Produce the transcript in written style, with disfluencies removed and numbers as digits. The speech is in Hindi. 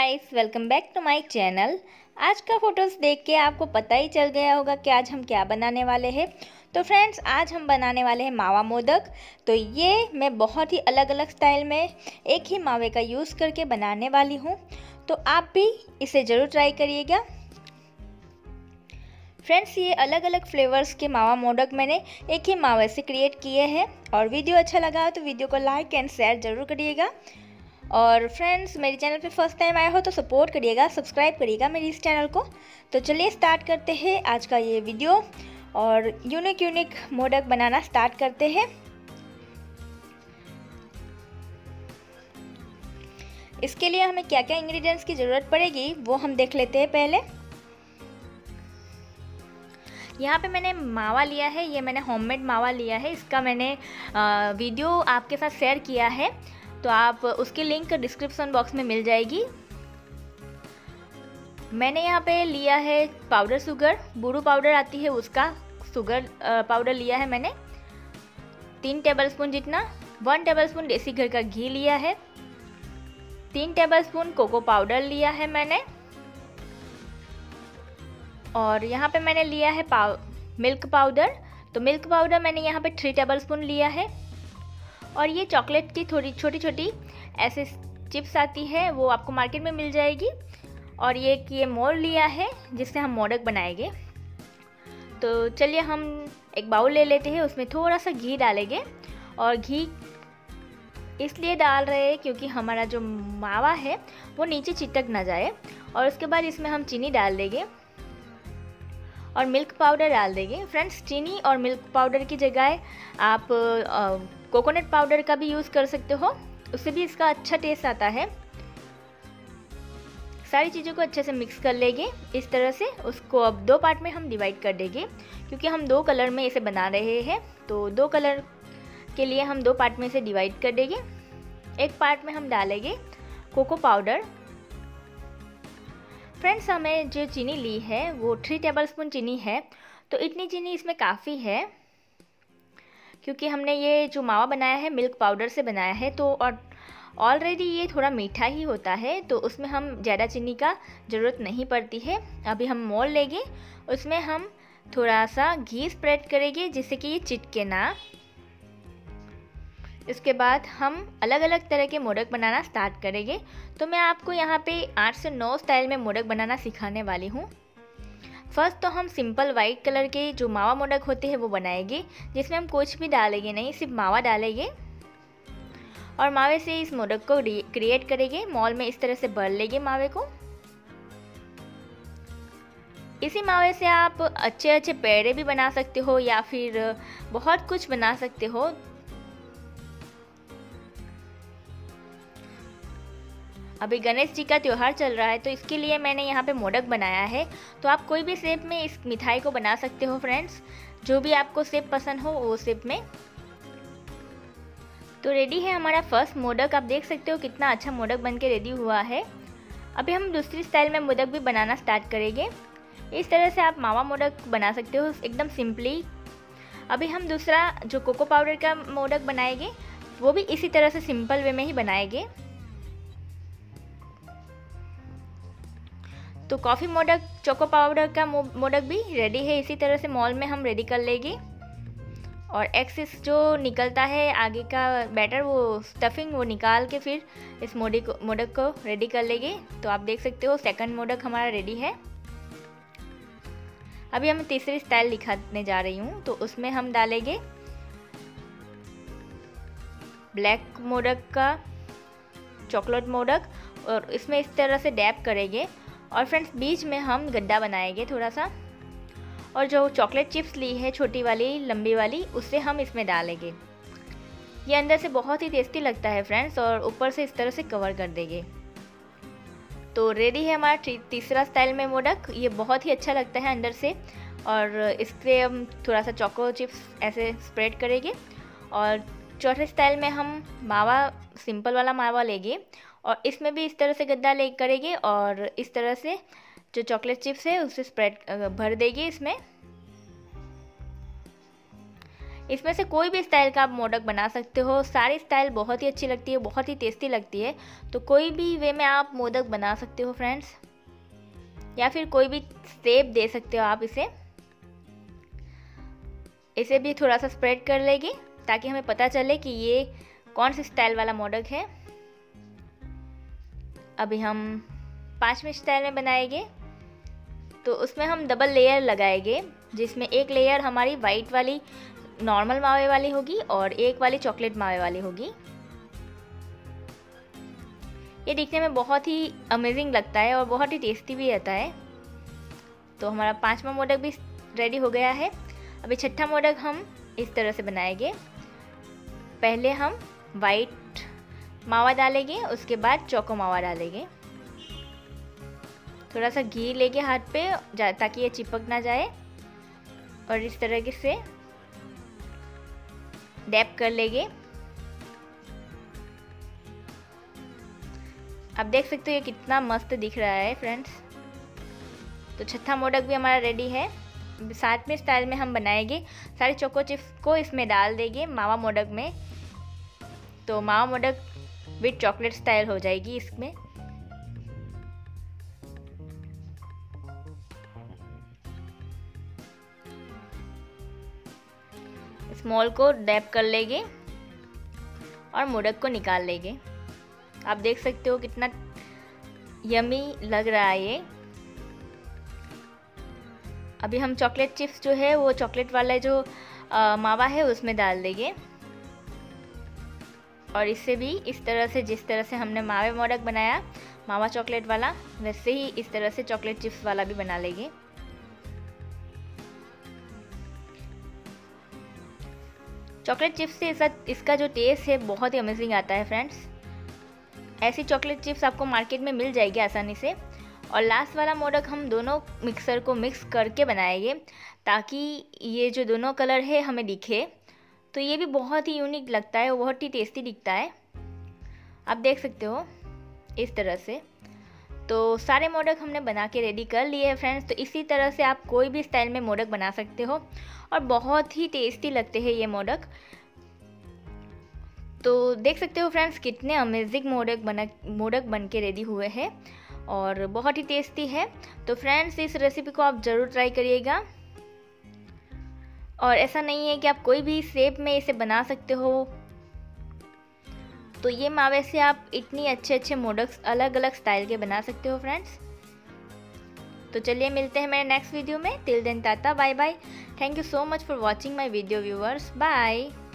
Guys, welcome back to my channel. आज का फोटोज़ देख के आपको पता ही चल गया होगा कि आज हम क्या बनाने वाले हैं। तो फ्रेंड्स, आज हम बनाने वाले हैं मावा मोदक। तो ये मैं बहुत ही अलग अलग स्टाइल में एक ही मावे का यूज़ करके बनाने वाली हूँ। तो आप भी इसे ज़रूर ट्राई करिएगा। फ्रेंड्स, ये अलग अलग फ्लेवर्स के मावा मोदक मैंने एक ही मावे से क्रिएट किए हैं। और वीडियो अच्छा लगा तो वीडियो को लाइक एंड शेयर ज़रूर करिएगा। और फ्रेंड्स, मेरे चैनल पे फर्स्ट टाइम आए हो तो सपोर्ट करिएगा, सब्सक्राइब करिएगा मेरे इस चैनल को। तो चलिए स्टार्ट करते हैं आज का ये वीडियो और यूनिक मोदक बनाना स्टार्ट करते हैं। इसके लिए हमें क्या क्या इंग्रेडिएंट्स की ज़रूरत पड़ेगी वो हम देख लेते हैं। पहले यहाँ पे मैंने मावा लिया है, ये मैंने होममेड मावा लिया है। इसका मैंने वीडियो आपके साथ शेयर किया है, तो आप उसकी लिंक डिस्क्रिप्शन बॉक्स में मिल जाएगी। मैंने यहाँ पे लिया है पाउडर शुगर, बूरू पाउडर आती है उसका शुगर पाउडर लिया है मैंने 3 टेबलस्पून जितना। 1 टेबलस्पून देसी घर का घी लिया है। 3 टेबलस्पून कोको पाउडर लिया है मैंने। और यहाँ पे मैंने लिया है मिल्क पाउडर। तो मिल्क पाउडर मैंने यहाँ पे 3 टेबलस्पून लिया है। और ये चॉकलेट की थोड़ी छोटी छोटी ऐसे चिप्स आती है, वो आपको मार्केट में मिल जाएगी। और ये मोल्ड लिया है जिससे हम मोदक बनाएंगे। तो चलिए हम एक बाउल ले लेते हैं, उसमें थोड़ा सा घी डालेंगे। और घी इसलिए डाल रहे हैं क्योंकि हमारा जो मावा है वो नीचे चिटक ना जाए। और उसके बाद इसमें हम चीनी डाल देंगे और मिल्क पाउडर डाल देंगे। फ्रेंड्स, चीनी और मिल्क पाउडर की जगह आप कोकोनट पाउडर का भी यूज़ कर सकते हो, उससे भी इसका अच्छा टेस्ट आता है। सारी चीज़ों को अच्छे से मिक्स कर लेंगे इस तरह से। उसको अब 2 पार्ट में हम डिवाइड कर देंगे क्योंकि हम 2 कलर में इसे बना रहे हैं। तो 2 कलर के लिए हम 2 पार्ट में इसे डिवाइड कर देंगे। एक पार्ट में हम डालेंगे कोको पाउडर। फ्रेंड्स, हमें जो चीनी ली है वो 3 टेबलस्पून चीनी है। तो इतनी चीनी इसमें काफ़ी है क्योंकि हमने ये जो मावा बनाया है मिल्क पाउडर से बनाया है। तो और ऑलरेडी ये थोड़ा मीठा ही होता है, तो उसमें हम ज़्यादा चीनी का ज़रूरत नहीं पड़ती है। अभी हम मोल्ड लेंगे, उसमें हम थोड़ा सा घी स्प्रेड करेंगे जिससे कि ये चिटके ना। इसके बाद हम अलग अलग तरह के मोदक बनाना स्टार्ट करेंगे। तो मैं आपको यहाँ पे 8 से 9 स्टाइल में मोदक बनाना सिखाने वाली हूँ। फर्स्ट तो हम सिंपल वाइट कलर के जो मावा मोदक होते हैं वो बनाएंगे, जिसमें हम कुछ भी डालेंगे नहीं, सिर्फ मावा डालेंगे। और मावे से इस मोदक को क्रिएट करेंगे। मॉल में इस तरह से भर लेंगे मावे को। इसी मावे से आप अच्छे अच्छे पेड़े भी बना सकते हो या फिर बहुत कुछ बना सकते हो। अभी गणेश जी का त्यौहार चल रहा है, तो इसके लिए मैंने यहाँ पे मोदक बनाया है। तो आप कोई भी शेप में इस मिठाई को बना सकते हो फ्रेंड्स, जो भी आपको शेप पसंद हो वो शेप में। तो रेडी है हमारा फर्स्ट मोदक। आप देख सकते हो कितना अच्छा मोदक बन के रेडी हुआ है। अभी हम दूसरी स्टाइल में मोदक भी बनाना स्टार्ट करेंगे। इस तरह से आप मावा मोदक बना सकते हो एकदम सिंपली। अभी हम दूसरा जो कोको पाउडर का मोदक बनाएंगे वो भी इसी तरह से सिंपल वे में ही बनाएंगे। तो कॉफ़ी मोदक चोको पाउडर का मोदक भी रेडी है। इसी तरह से मॉल में हम रेडी कर लेंगे। और एक्सेस जो निकलता है आगे का बैटर, वो स्टफिंग, वो निकाल के फिर इस मोदक को रेडी कर लेंगे। तो आप देख सकते हो सेकंड मोदक हमारा रेडी है। अभी हम तीसरी स्टाइल दिखाने जा रही हूँ। तो उसमें हम डालेंगे ब्लैक मोदक का चॉकलेट मोदक और इसमें इस तरह से डैप करेंगे। और फ्रेंड्स, बीच में हम गड्ढा बनाएंगे थोड़ा सा। और जो चॉकलेट चिप्स ली है छोटी वाली लंबी वाली, उससे हम इसमें डालेंगे। ये अंदर से बहुत ही टेस्टी लगता है फ्रेंड्स। और ऊपर से इस तरह से कवर कर देंगे। तो रेडी है हमारा तीसरा स्टाइल में मोदक। ये बहुत ही अच्छा लगता है अंदर से। और इस पर हम थोड़ा सा चोको चिप्स ऐसे स्प्रेड करेंगे। और चौथे स्टाइल में हम मावा, सिंपल वाला मावा लेंगे और इसमें भी इस तरह से गड्ढा करेंगे। और इस तरह से जो चॉकलेट चिप्स है उससे स्प्रेड भर देंगे इसमें। इसमें से कोई भी स्टाइल का आप मोदक बना सकते हो। सारी स्टाइल बहुत ही अच्छी लगती है, बहुत ही टेस्टी लगती है। तो कोई भी वे में आप मोदक बना सकते हो फ्रेंड्स, या फिर कोई भी शेप दे सकते हो आप इसे भी थोड़ा सा स्प्रेड कर लेंगे ताकि हमें पता चले कि ये कौन सी स्टाइल वाला मोदक है। अभी हम 5वें स्टाइल में बनाएंगे, तो उसमें हम डबल लेयर लगाएंगे, जिसमें एक लेयर हमारी वाइट वाली नॉर्मल मावे वाली होगी और एक वाली चॉकलेट मावे वाली होगी। ये दिखने में बहुत ही अमेजिंग लगता है और बहुत ही टेस्टी भी रहता है। तो हमारा 5वां मोदक भी रेडी हो गया है। अभी 6ठा मोदक हम इस तरह से बनाएंगे। पहले हम वाइट मावा डालेंगे, उसके बाद चोको मावा डालेंगे। थोड़ा सा घी लेके हाथ पे ताकि ये चिपक ना जाए, और इस तरह से डैप कर लेंगे। आप देख सकते हो ये कितना मस्त दिख रहा है फ्रेंड्स। तो 6ठा मोदक भी हमारा रेडी है। 7वें स्टाइल में हम बनाएंगे, सारे चोको चिप्स को इसमें डाल देंगे मावा मोदक में। तो मावा मोदक विथ चॉकलेट स्टाइल हो जाएगी इसमें। स्मॉल को डैप कर लेंगे और मोदक को निकाल लेंगे। आप देख सकते हो कितना यमी लग रहा है ये। अभी हम चॉकलेट चिप्स जो है वो चॉकलेट वाला जो मावा है उसमें डाल देंगे, और इससे भी इस तरह से, जिस तरह से हमने मावे मोदक बनाया मावा चॉकलेट वाला, वैसे ही इस तरह से चॉकलेट चिप्स वाला भी बना लेंगे। चॉकलेट चिप्स से इसका जो टेस्ट है बहुत ही अमेजिंग आता है फ्रेंड्स। ऐसी चॉकलेट चिप्स आपको मार्केट में मिल जाएगी आसानी से। और लास्ट वाला मोदक हम दोनों मिक्सर को मिक्स करके बनाएंगे ताकि ये जो दोनों कलर है हमें दिखे। तो ये भी बहुत ही यूनिक लगता है, बहुत ही टेस्टी दिखता है। आप देख सकते हो इस तरह से। तो सारे मोदक हमने बना के रेडी कर लिए हैं फ्रेंड्स। तो इसी तरह से आप कोई भी स्टाइल में मोदक बना सकते हो और बहुत ही टेस्टी लगते हैं ये मोदक। तो देख सकते हो फ्रेंड्स कितने अमेजिंग मोदक बन के रेडी हुए हैं और बहुत ही टेस्टी है। तो फ्रेंड्स इस रेसिपी को आप ज़रूर ट्राई करिएगा। और ऐसा नहीं है कि आप कोई भी शेप में इसे बना सकते हो। तो ये मावे से आप इतनी अच्छे मोदक्स अलग अलग स्टाइल के बना सकते हो फ्रेंड्स। तो चलिए मिलते हैं मेरे नेक्स्ट वीडियो में। Till then tata bye bye. Thank you so much for watching my video viewers. Bye.